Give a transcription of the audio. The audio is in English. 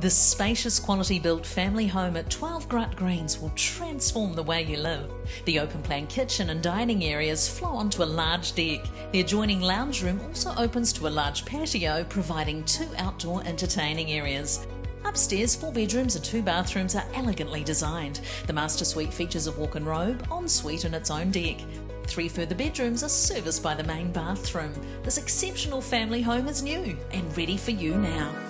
This spacious quality-built family home at 12 Grut Greens will transform the way you live. The open-plan kitchen and dining areas flow onto a large deck. The adjoining lounge room also opens to a large patio, providing 2 outdoor entertaining areas. Upstairs, 4 bedrooms and 2 bathrooms are elegantly designed. The master suite features a walk-in robe, ensuite and its own deck. 3 further bedrooms are serviced by the main bathroom. This exceptional family home is new and ready for you now.